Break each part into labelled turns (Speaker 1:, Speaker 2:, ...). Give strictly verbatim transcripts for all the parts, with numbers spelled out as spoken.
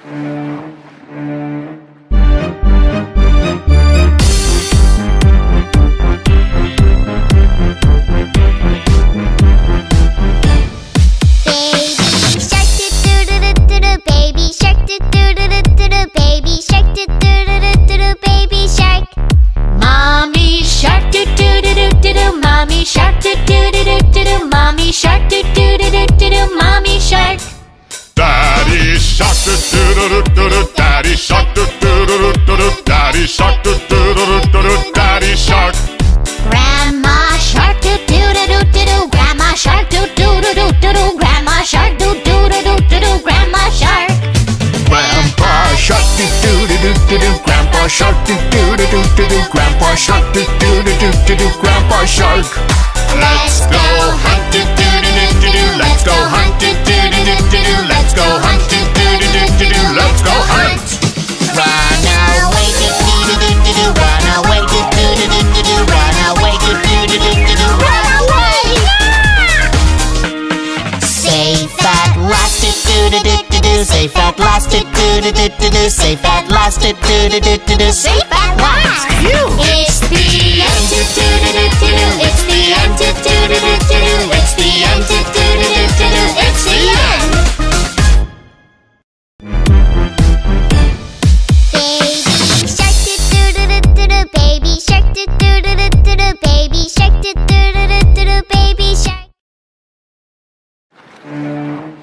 Speaker 1: Safe at last, do do do do do do. Safe at last, do do do do do do. Safe at last. It's the end, do do do do do do. It's the end, do do do do do do. It's the end, do do do do do do. It's the end. Baby shark, do do do do do do. Baby shark, do do do do do do. Baby shark, do do do do do. Baby shark.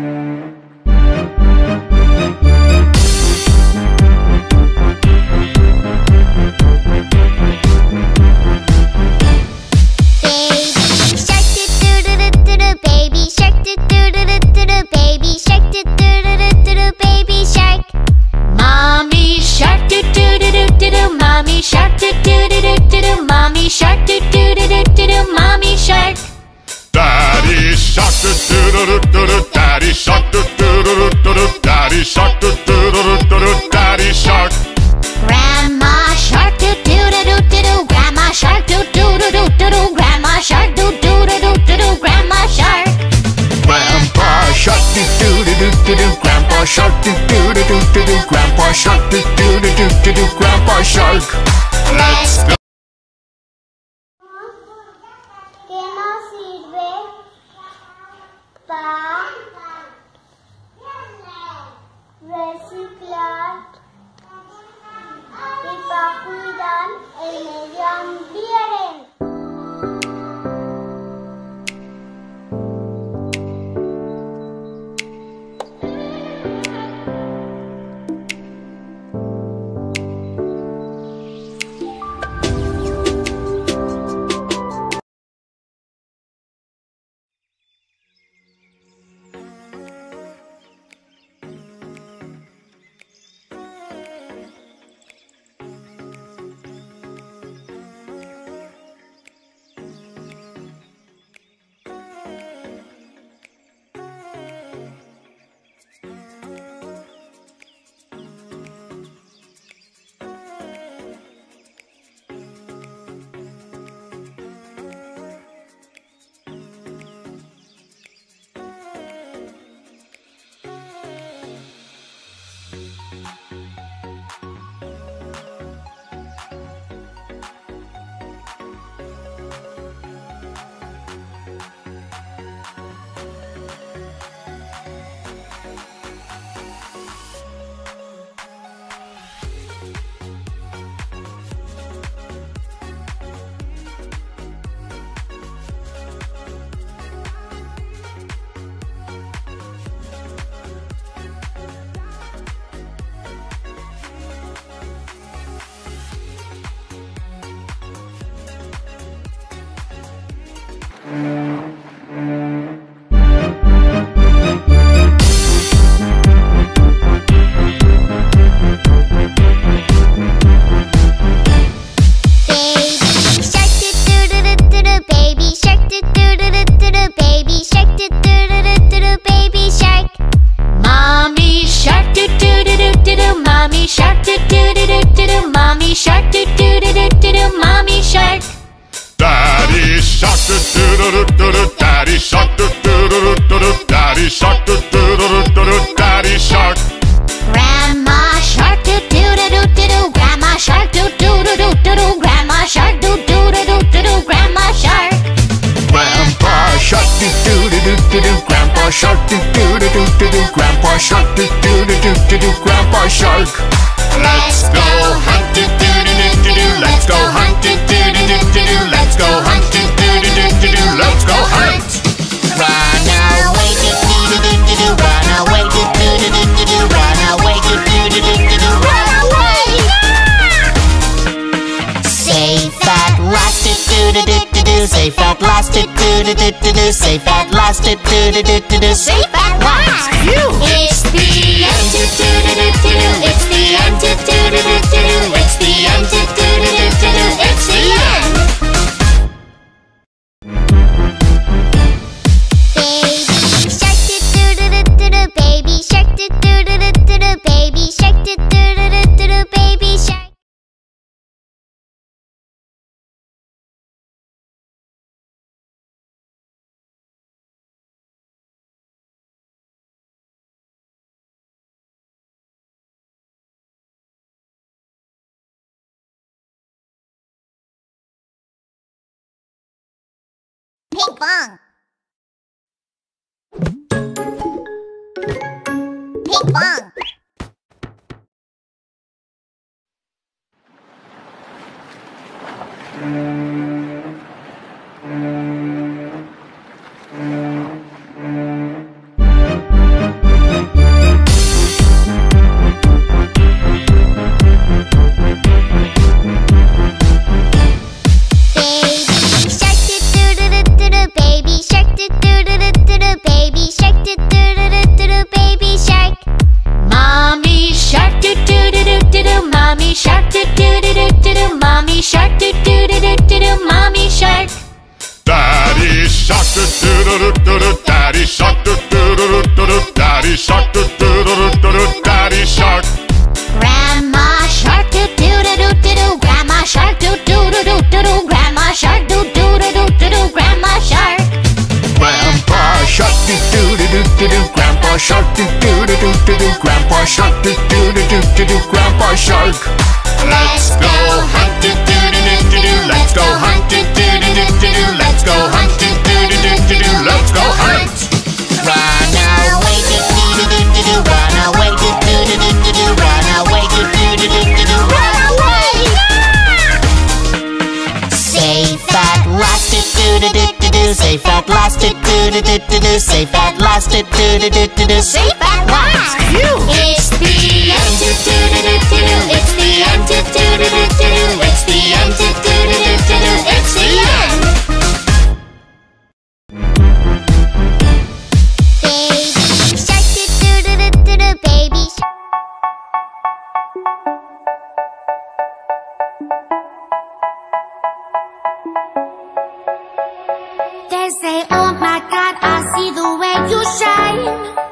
Speaker 1: Mommy shark, do do do do do do. Mommy shark, do do do do do do. Mommy shark.
Speaker 2: Daddy shark, do do do do do. Daddy shark, do do do do do. Daddy shark, do do do do do. Daddy shark.
Speaker 1: Grandma shark, do do do do do do. Grandma shark, do do do do do do. Grandma shark, do do do do do do. Grandma shark.
Speaker 2: Grandpa shark, do do do do do do. Grandpa shark, do do do do do do. Grandpa shark, do do do do do do. Grandpa shark. Let's go.
Speaker 3: Que nos sirve para reciclar y para cuidar el medio ambiente.
Speaker 1: Mommy shark, do do do do do do. Mommy shark.
Speaker 2: Daddy shark, do do do do do. Daddy shark, do do do do do. Daddy shark, do do do do do. Daddy shark. Shark, do do do do do do. Grandpa Shark, do do do do do do. Grandpa Shark. Let's go hunt, do do do do do do. Let's go hunt, do do do do do do. Let's go hunt, do do do do do do. Let's go hunt.
Speaker 1: Run away, do do do do do do. Run away, do do do do do do. Run away, do do do do do do. Run away! Safe at last, do do do do do do. Safe at last, do do do do do do. Safe at last, do do do do do do. Safe at last! It's the end, do do do do do do. It's the end, do do do do do do. It's the end, do do do do do do. It's the end. Baby shark, do do do do do do. Baby shark, do do do do do do. Baby shark. Ping pong. Ping pong. Mommy shark, do do do do do do. Mommy shark, do do do do do do. Mommy shark.
Speaker 2: Daddy shark, do do do do do do. Daddy shark, do do do do do do. Daddy shark, do do do do do do. Daddy shark.
Speaker 1: Grandma shark, do do do do do do. Grandma shark, do do do do do do. Grandma shark, do do do do do do. Grandma shark.
Speaker 2: Grandpa shark, do do do do do do. Grandpa shark, do do do do do do. Grandpa shark, do do do do do do. Grandpa shark. Let's go hunt, do do do do do do. Let's go hunt, do do do do do do. Let's go hunt, do do do do do do. Let's go hunt.
Speaker 1: Run away, do do do do do do. Run away, do do do do do do. Run away, do do do do do do. Run away! Safe at last, do do do do do do. Safe at last, do do do do do do. Safe at last, do do do do do do. Safe at last! It's the end, do do do do do do. It's the end, do do do do do do. It's the end, do do do do do do. It's the end. Baby shark, do do do do do do. Baby shark.
Speaker 3: They say, oh my God, I see the way you shine.